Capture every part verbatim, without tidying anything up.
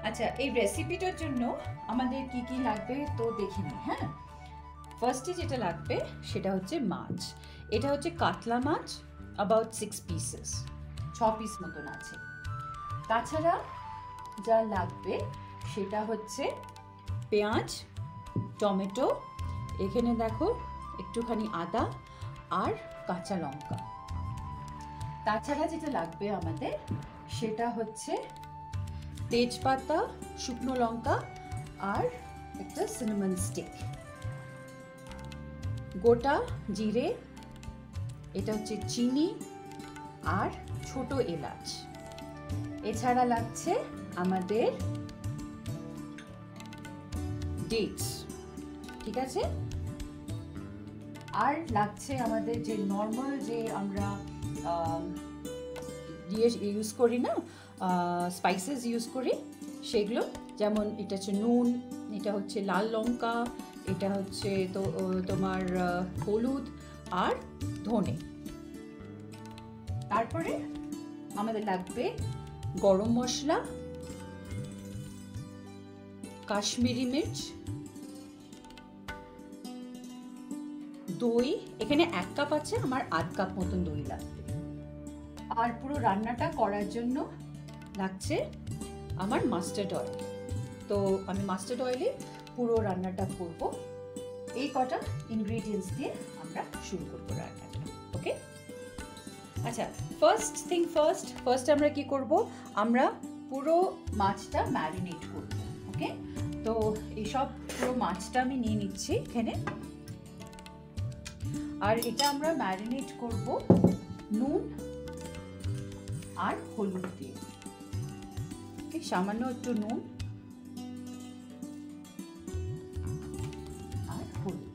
আচ্ছা, এই রেসিপিটার জন্য আমাদের কি কি লাগবে তো দেখে নিই। হ্যাঁ, ফার্স্টে যেটা লাগবে সেটা হচ্ছে মাছ। এটা হচ্ছে কাতলা মাছ, অ্যাবাউট সিক্স পিসেস, ছ পিস মতন আছে। তাছাড়া যা লাগবে সেটা হচ্ছে পেঁয়াজ, টমেটো, এখানে দেখো একটুখানি আদা আর কাঁচা লঙ্কা। তাছাড়া যেটা লাগবে আমাদের সেটা হচ্ছে তেজপাতা, শুকনো লঙ্কা আর একটা সিনামন স্টিক, গোটা জিরে, এটা হচ্ছে চিনি আর ছোট এলাচ। এছাড়া লাগছে আমাদের ডেটস, ঠিক আছে? আর লাগছে আমাদের যে নর্মাল যে আমরা দিয়ে ইউজ করি না, স্পাইসেস ইউজ করি সেগুলো, যেমন এটা হচ্ছে নুন, এটা হচ্ছে লাল লঙ্কা, এটা হচ্ছে তো তোমার হলুদ আর ধনে। তারপরে আমাদের লাগবে গরম মশলা, কাশ্মীরি মির্চ, দই, এখানে এক কাপ আছে, আমার আধ কাপ মতন দই লাগবে। আর পুরো রান্নাটা করার জন্য লাগছে আমার মাস্টার্ড অয়েল। তো আমি মাস্টার্ড অয়েলে পুরো রান্নাটা করব। এই কটা ইনগ্রেডিয়েন্টস দিয়ে আমরা শুরু করবো রান্নাটা। ওকে, আচ্ছা, ফার্স্ট থিং ফার্স্ট ফার্স্ট আমরা কি করব, আমরা পুরো মাছটা ম্যারিনেট করব। ওকে, তো এইসব পুরো মাছটা আমি নিয়ে নিচ্ছি এখানে। আর এটা আমরা ম্যারিনেট করব নুন আর হলুদ দিয়ে। সামান্য একটু নুন আর হলুদ।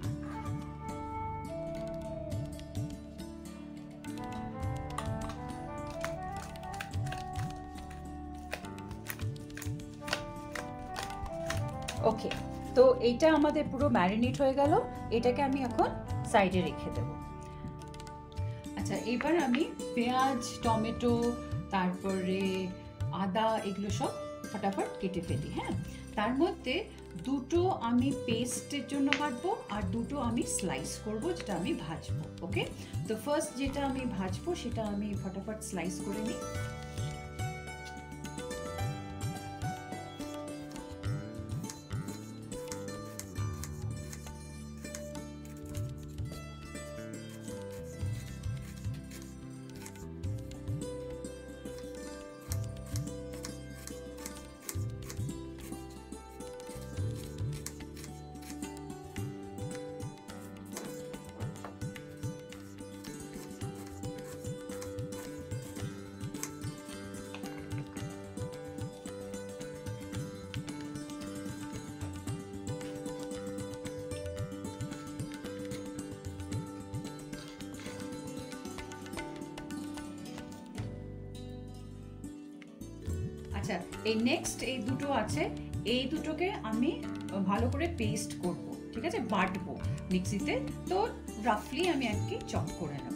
ওকে, তো এইটা আমাদের পুরো ম্যারিনেট হয়ে গেল। এটাকে আমি এখন সাইডে রেখে দেব। আচ্ছা, এবার আমি পেঁয়াজ, টমেটো, তারপরে আদা, এগুলো সব ফটাফট কেটে ফেলি। হ্যাঁ, তার মধ্যে দুটো আমি পেস্টের জন্য কাটবো আর দুটো আমি স্লাইস করব, যেটা আমি ভাজবো। ওকে, তো ফার্স্ট যেটা আমি ভাজবো সেটা আমি ফটাফট স্লাইস করে নিই। আচ্ছা, এই নেক্সট এই দুটো আছে, এই দুটোকে আমি ভালো করে পেস্ট করব, ঠিক আছে, বাটবো মিক্সিতে। তো রাফলি আমি আর কি চপ করে নেব।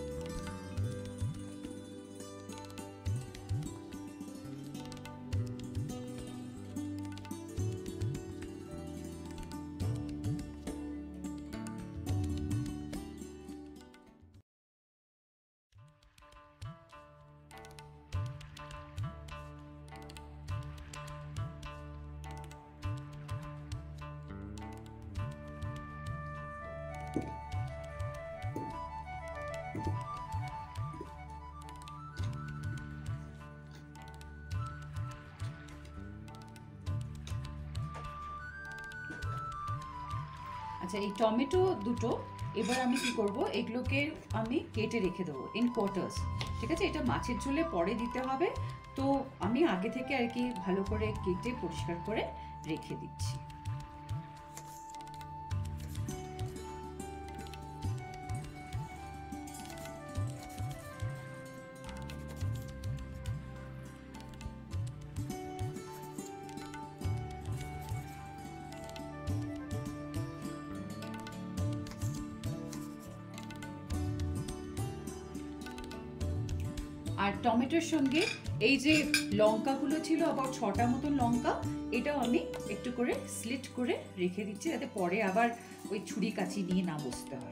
আচ্ছা, এই টমেটো দুটো এবার আমি কি করব, এগুলোকে আমি কেটে রেখে দেবো ইন কোয়ার্টার্স, ঠিক আছে? এটা মাছের ঝোলে পরে দিতে হবে, তো আমি আগে থেকে আর কি ভালো করে কেটে পরিষ্কার করে রেখে দিচ্ছি। আর টমেটোর সঙ্গে এই যে লঙ্কাগুলো ছিল আবার ছটা মতন লঙ্কা, এটাও আমি একটু করে স্লিট করে রেখে দিচ্ছি যাতে পরে আবার ওই ছুরি কাঁচি নিয়ে না বসতে হয়।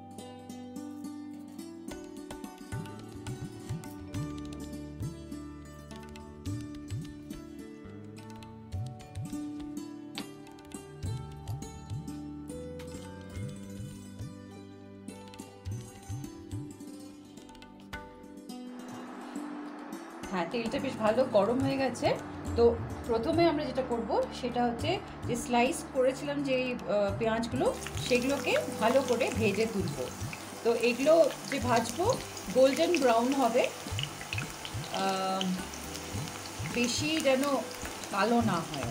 হ্যাঁ, তেলটা বেশ ভালো গরম হয়ে গেছে। তো প্রথমে আমরা যেটা করব সেটা হচ্ছে যে স্লাইস করেছিলাম যে পেঁয়াজগুলো, সেগুলোকে ভালো করে ভেজে তুলব। তো এগুলো যে ভাজবো গোল্ডেন ব্রাউন হবে, বেশি যেন কালো না হয়।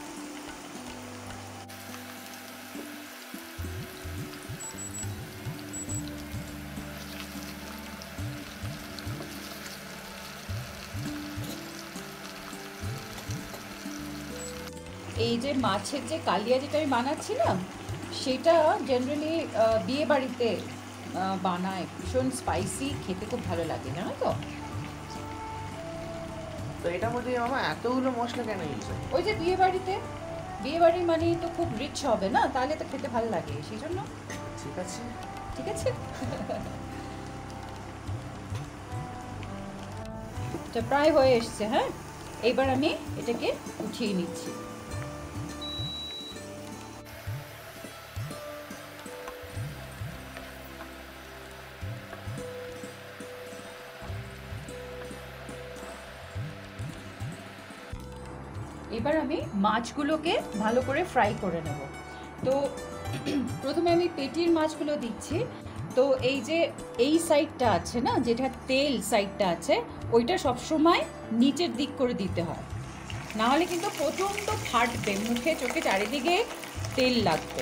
এই যে মাছের যে কালিয়া যেটা আমি বানাচ্ছিলাম সেটা জেনারেলি বিয়ে বাড়িতে বানায়, ভীষণ স্পাইসি, খেতে খুব ভালো লাগে, জানো তো? তো এটার মধ্যে মামা এতগুলো মশলা কেন ইউজ হয়? ওই যে বিয়ে বাড়িতে, বিয়ে বাড়ি মানে তো খুব রিচ হবে না, তাহলে তো খেতে ভালো লাগে, সেই জন্য। ঠিক আছে ঠিক আছে। তো প্রায় হয়ে এসছে। হ্যাঁ, এবার আমি এটাকে উঠিয়ে নিচ্ছি। এবার আমি মাছগুলোকে ভালো করে ফ্রাই করে নেব। তো প্রথমে আমি পেটির মাছগুলো দিচ্ছি। তো এই যে এই সাইডটা আছে না, যেটা তেল সাইডটা আছে, ওইটা সবসময় নিচের দিক করে দিতে হয়, না হলে কিন্তু প্রচণ্ড ফাটবে, মুখে চোখে চারিদিকে তেল লাগবে।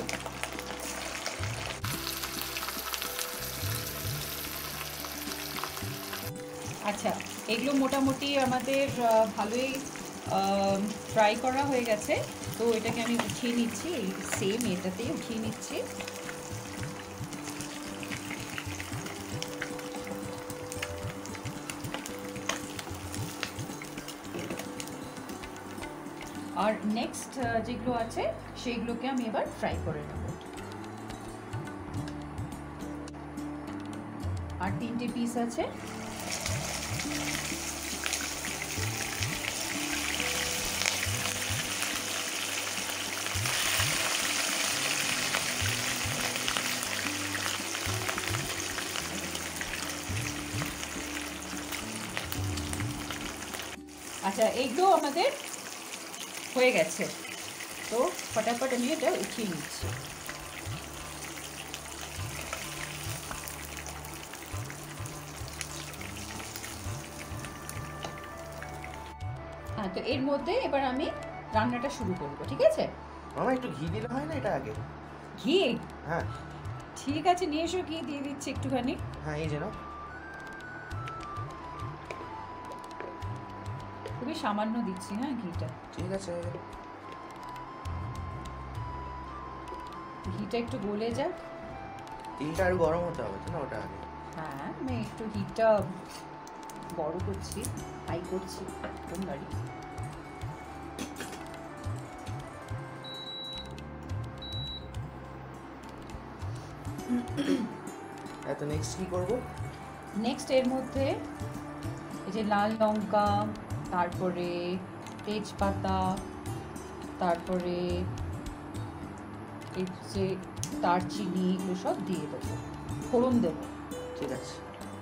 আচ্ছা, এগুলো মোটামুটি আমাদের ভালোই ফ্রাই করা হয়ে গেছে। তো এটাকে আমি উঠিয়ে নিচ্ছি, এই সেম এটাতেই উঠিয়ে নিচ্ছি। আর নেক্সট যেগুলো আছে সেইগুলোকে আমি এবার ফ্রাই করে নেব। আর তিনটে পিস আছে। আচ্ছা, এইগুলো আমাদের হয়ে গেছে। তো ফটাফট আমি এটা উঠিয়ে নিচ্ছি। হ্যাঁ, তো এর মধ্যে এবার আমি রান্নাটা শুরু করব, ঠিক আছে? মামা একটু ঘি দিলে হয় না এটা আগে? ঘি? হ্যাঁ ঠিক আছে, নিয়ে এসো, ঘি দিয়ে দিচ্ছি একটুখানি। হ্যাঁ, এই যেন খুবই সামান্য দিচ্ছি। হ্যাঁ, ঘিটা ঠিক আছে। ঘিটা একটু গলে যাক। তেলটা আরো গরম হতে হবে তো না ওটা আগে? হ্যাঁ, আমি একটু হিটটা বড় করছি, হাই করছি একদম গাড়ি। এত নেক্সট কি করব? নেক্সট এর মধ্যে এই যে লাল লঙ্কা, তারপরে তেজপাতা, তারপরে এই যে দারচিনি, এগুলো সব দিয়ে দেবো, ফোড়ন দেবো। ঠিক আছে।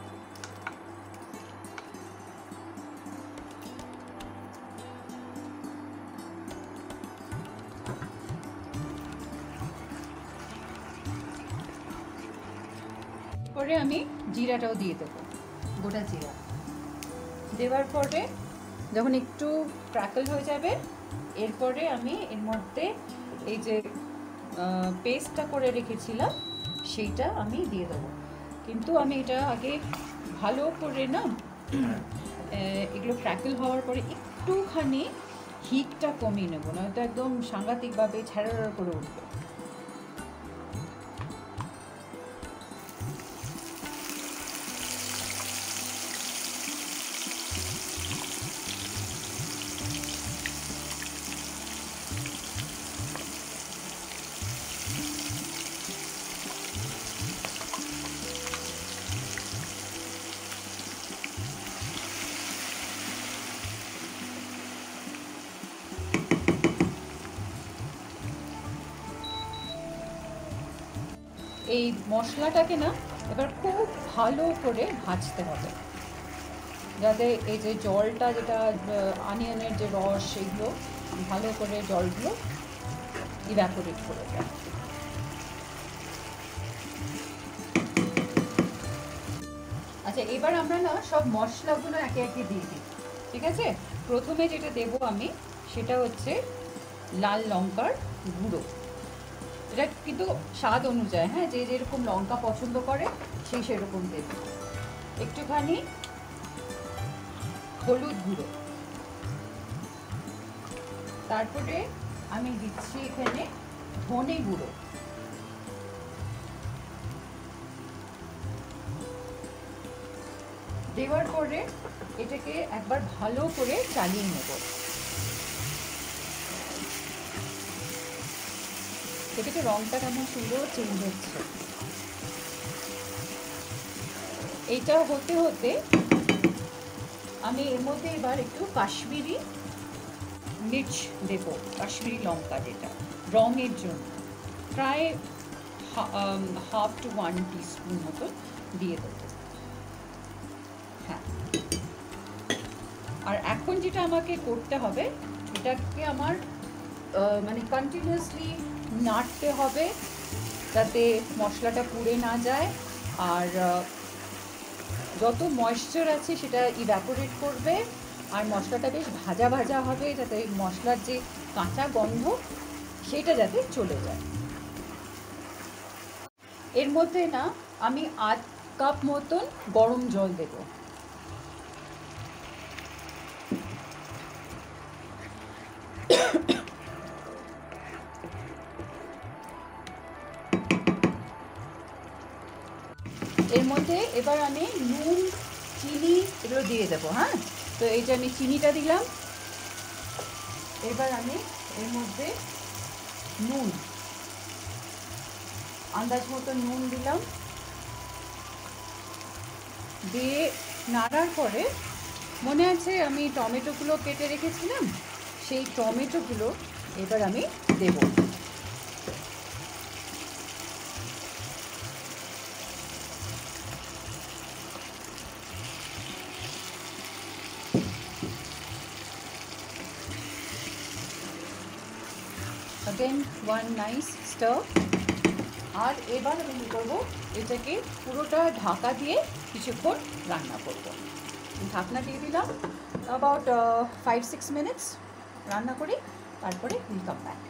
পরে আমি জিরাটাও দিয়ে দেবো, গোটা জিরা দেওয়ার পরে যখন একটু ক্র্যাকল হয়ে যাবে, এরপরে আমি এর মধ্যে এই যে পেস্টটা করে রেখেছিলাম সেইটা আমি দিয়ে দেবো। কিন্তু আমি এটা আগে ভালো করে না, এগুলো ক্র্যাকল হওয়ার পরে একটুখানি হিটটা কমিয়ে নেবো, নয়তো একদম সাংঘাতিকভাবে ছেড়া করে উঠবে। এই মশলাটাকে না এবার খুব ভালো করে ভাজতে হবে, যাতে এই যে জলটা যেটা অনিয়নের যে রস সেগুলো ভালো করে জলগুলো ইভ্যাপোরেট করে দেয়। আচ্ছা, এবার আমরা না সব মশলাগুলো একে একে দিয়ে দিই, ঠিক আছে? প্রথমে যেটা দেবো আমি সেটা হচ্ছে লাল লঙ্কার গুঁড়ো। এটা কিন্তু স্বাদ অনুযায়ী, হ্যাঁ, যে যেরকম লঙ্কা পছন্দ করে সেই সেরকম দেবে। একটুখানি হলুদ গুঁড়ো, তারপরে আমি দিচ্ছি এখানে ধনে গুঁড়ো, দেওয়ার পরে এটাকে একবার ভালো করে চালিয়ে নেব। এটাকে রংটা কেমন সুন্দর চেঞ্জ হচ্ছে। এইটা হতে হতে আমি এর মধ্যে এবার একটু কাশ্মীরি মির্চ দেব, কাশ্মীরি লঙ্কা, যেটা রঙের জন্য প্রায় হাফ টু ওয়ান টিস্পুন মতো দিয়ে দেবো। হ্যাঁ, আর এখন যেটা আমাকে করতে হবে, এটাকে আমার মানে কন্টিনিউয়াসলি নাড়তে হবে যাতে মশলাটা পুড়ে না যায়, আর যত ময়েশ্চার আছে সেটা ইভ্যাপোরেট করবে, আর মশলাটা বেশ ভাজা ভাজা হবে যাতে মশলার যে কাঁচা গন্ধ সেটা যাতে চলে যায়। এর মধ্যে না আমি আধ কাপ মতন গরম জল দেব। এর মধ্যে এবার আমি নুন, চিনি এগুলো দিয়ে দেবো। হ্যাঁ, তো এই যে আমি চিনিটা দিলাম, এবার আমি এর মধ্যে নুন আন্দাজ মতো নুন দিলাম, দিয়ে নাড়ার পরে মনে আছে আমি টমেটোগুলো কেটে রেখেছিলাম, সেই টমেটোগুলো এবার আমি দেব। Again one nice stir, আর এবার আমি কী করবো, এটাকে পুরোটা ঢাকা দিয়ে কিছুক্ষণ রান্না করব। ঢাকনা দিয়ে দিলাম, অ্যাবাউট ফাইভ সিক্স মিনিটস রান্না করি, তারপরে উইল কাম ব্যাক।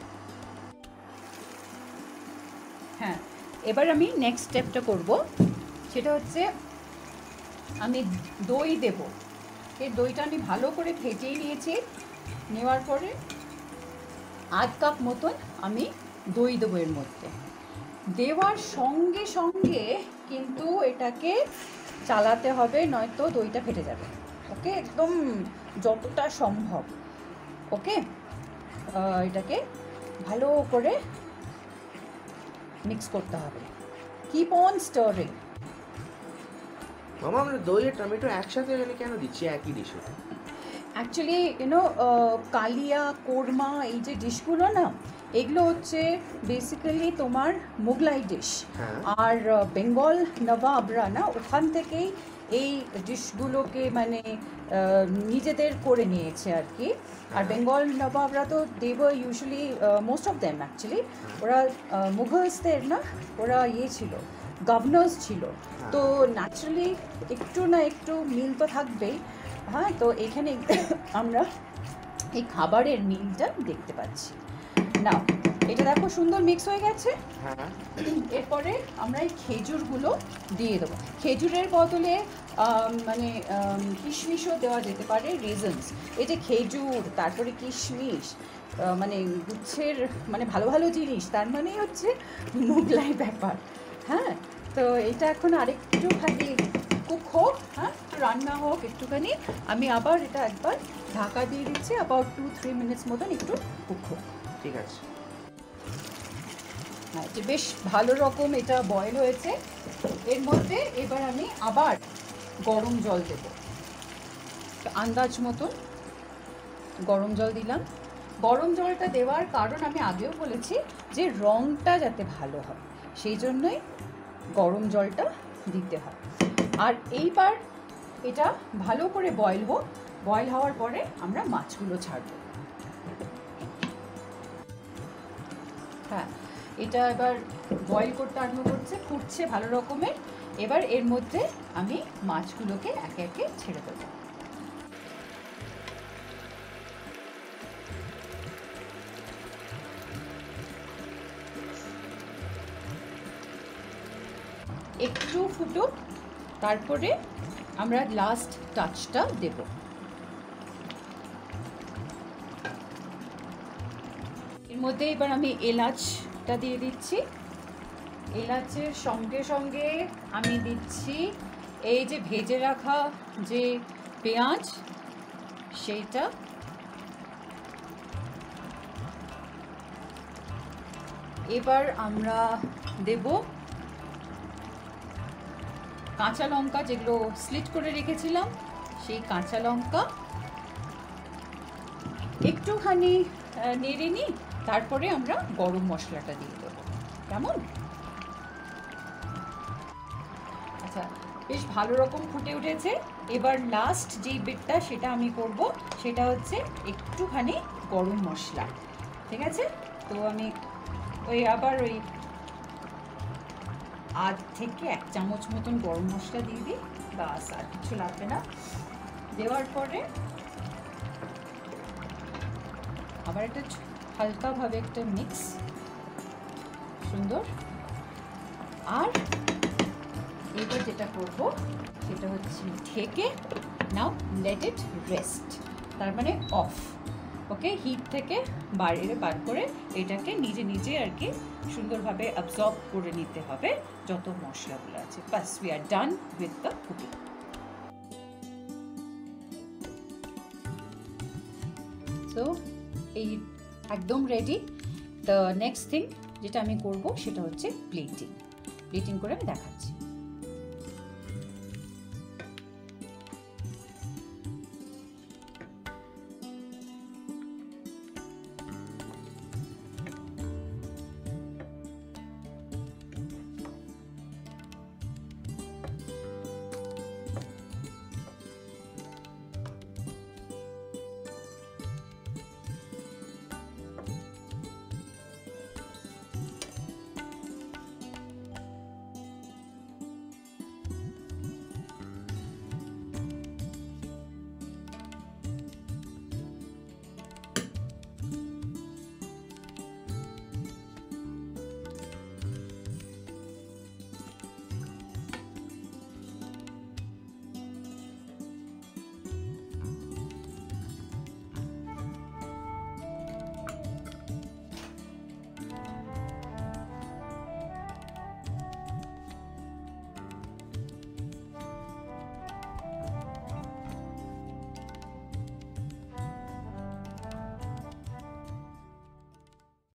হ্যাঁ, এবার আমি নেক্সট স্টেপটা করব, সেটা হচ্ছে আমি দই দেব। এই দইটা আমি ভালো করে ফেটিয়ে নিয়েছি, নেওয়ার পরে আধ কাপ মতন আমি দই দেবো এর মধ্যে। দেওয়ার সঙ্গে সঙ্গে কিন্তু এটাকে চালাতে হবে, নয়তো দইটা ফেটে যাবে। ওকে, একদম যতটা সম্ভব ওকে এটাকে ভালো করে মিক্স করতে হবে। Keep on stirring. মামা, আমরা দই আর টমেটো একসাথে এখানে কেন দিচ্ছি একই ডিশে? অ্যাকচুয়ালি ইউনো কালিয়া, কোরমা, এই যে ডিশগুলো না, এগুলো হচ্ছে বেসিক্যালি তোমার মোগলাই ডিশ, আর বেঙ্গল নবাবরা না ওখান থেকেই এই ডিশগুলোকে মানে নিজেদের করে নিয়েছে আর কি। আর বেঙ্গল নবাবরা তো they usually most of them actually ওরা মুঘলসদের না, ওরা ইয়ে ছিল, গভর্নর্স ছিল, তো ন্যাচারালি একটু না একটু মিল তো থাকবেই। হ্যাঁ, তো এখানে আমরা এই খাবারের মিলটা দেখতে পাচ্ছি না। এটা দেখো সুন্দর মিক্স হয়ে গেছে। এরপরে আমরা এই খেজুরগুলো দিয়ে দেবো। খেজুরের বদলে মানে কিশমিশও দেওয়া যেতে পারে, রেজনস। এই যে খেজুর, তারপরে কিশমিশ, মানে গুচ্ছের মানে ভালো ভালো জিনিস, তার মানেই হচ্ছে মোগলাই ব্যাপার। হ্যাঁ, তো এটা এখন আরেকটু খালি কুক হোক, হ্যাঁ, রান্না হোক একটুখানি। আমি আবার এটা একবার ঢাকা দিয়ে দিচ্ছি, অ্যাবাউট টু থ্রি মিনিটস মতন একটু কুক হোক। ঠিক আছে। হ্যাঁ, যে বেশ ভালো রকম এটা বয়েল হয়েছে। এর মধ্যে এবার আমি আবার গরম জল দেব, আন্দাজ মতন গরম জল দিলাম, গরম জলটা দেওয়ার কারণ আমি আগেও বলেছি যে রঙটা যাতে ভালো হয়, সেই জন্যই গরম জলটা দিতে হয়। আর এইবার এটা ভালো করে বয়েল হোক, বয়েল হওয়ার পরে আমরা মাছগুলো ছাড়বো। হ্যাঁ, এটা এবার বয়েল করতে আরম্ভ করছে, ফুটছে ভালো রকমের। এবার এর মধ্যে আমি মাছগুলোকে একে একে ছেড়ে দেবো। একটু ফুটুক, তারপরে আমরা লাস্ট টাচটা দেব। এর মধ্যে এবার আমি এলাচটা দিয়ে দিচ্ছি। এলাচের সঙ্গে সঙ্গে আমি দিচ্ছি এই যে ভেজে রাখা যে পেঁয়াজ, সেইটা। এবার আমরা দেব কাঁচা লঙ্কা, যেগুলো স্লিট করে রেখেছিলাম, সেই কাঁচা লঙ্কা একটুখানি নেড়ে নিই, তারপরে আমরা গরম মশলাটা দিয়ে দেবো। কেমন? আচ্ছা, বেশ ভালো রকম ফুটে উঠেছে। এবার লাস্ট যেই বিটটা সেটা আমি করব, সেটা হচ্ছে একটুখানি গরম মশলা। ঠিক আছে, তো আমি ওই আবার ওই আধ থেকে এক চামচ মতন গরম মশলা দিয়ে দিই, বাস আর কিছু লাগবে না। দেওয়ার পরে আবার একটা হালকাভাবে একটা মিক্স, সুন্দর। আর এবার যেটা করব সেটা হচ্ছে ঢেকে নাও লেট ইট রেস্ট, তার মানে অফ। ওকে, হিট থেকে বাইরে বার করে এটাকে নিজে নিজে আর কি সুন্দরভাবে অ্যাবজর্ব করে নিতে হবে যত মশলাগুলো আছে। বাস, we are done with the cooking. So এই একদম রেডি। দ্য নেক্সট থিং যেটা আমি করব সেটা হচ্ছে প্লেটিং। প্লেটিং করে আমি দেখাচ্ছি।